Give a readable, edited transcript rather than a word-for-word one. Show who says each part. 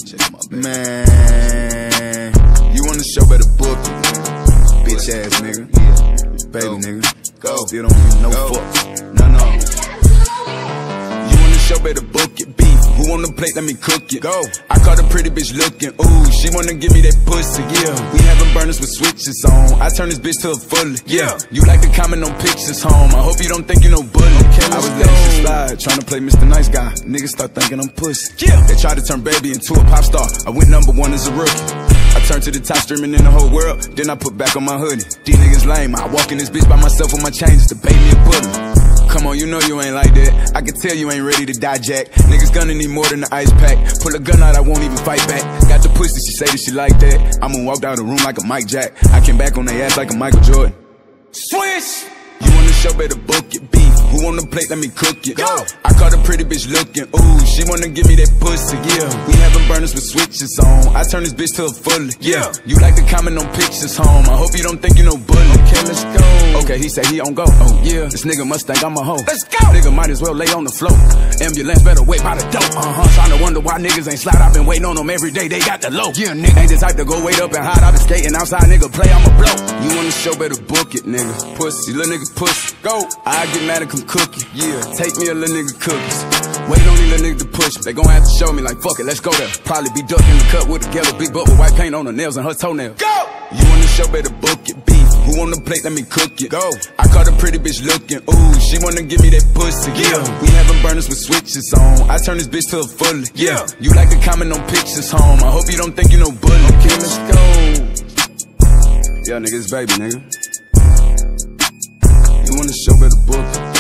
Speaker 1: Man, you want the show, better book it. Bitch ass nigga. Baby nigga. Still don't give no fucks. No. You want the show, better book it. Beef, who on the plate, let me cook it. Go. I caught a pretty bitch looking. Ooh, she wanna give me that pussy. Yeah, we having burners with switches on. I turn this bitch to a fully. Yeah, you like to comment on pictures home. I hope you don't think you no bully. I was letting shit slide, trying to play Mr. Nice Guy. Niggas start thinking I'm pussy. Yeah, they tried to turn baby into a pop star. I went #1 as a rookie. I turned to the top, streaming in the whole world. Then I put back on my hoodie. These niggas lame. I walk in this bitch by myself with my chains to bait me a bully. Come on, you know you ain't like that. I can tell you ain't ready to die, Jack. Niggas gonna need more than the ice pack. Pull a gun out, I won't even fight back. Got the pussy, she say that she like that. I'ma walk out the room like a Mike Jack. I came back on their ass like a Michael Jordan. Swish! You want the show, better book it. Beef, who on the plate, let me cook it. Go. I caught a pretty bitch looking. Ooh, she wanna give me that pussy. Yeah, we having burners with switches on. I turn this bitch to a fully. Yeah, you like to comment on pictures home. I hope you don't think you no bully. Okay, let's go. Okay, he say he on go. Oh yeah, this nigga must think I'm a hoe. Let's go. Nigga might as well lay on the floor. Ambulance better wait by the dope. Trying to wonder why niggas ain't slide. I've been waiting on them every day. They got the low. Yeah, nigga ain't the type to go wait up and hide. I been skating outside, nigga play, I'ma blow. You want the show, better book it, nigga. Pussy, little nigga pussy. Go. I get mad and come cookie. Yeah, take me a little nigga cookies. Wait on these little niggas to push me. They gon' have to show me like fuck it, let's go there. Probably be ducking the cut with a yellow big butt with white paint on her nails and her toenails. Go. You want the show, better book it. Beef, who on the plate, let me cook it. Go. I caught a pretty bitch looking. Ooh, she wanna give me that pussy. Yeah, we having burners with switches on. I turn this bitch to a fully. Yeah, you like to comment on pictures home. I hope you don't think you no bully. Okay, let's go. Yeah, nigga, it's baby, nigga. You want the show, better book it.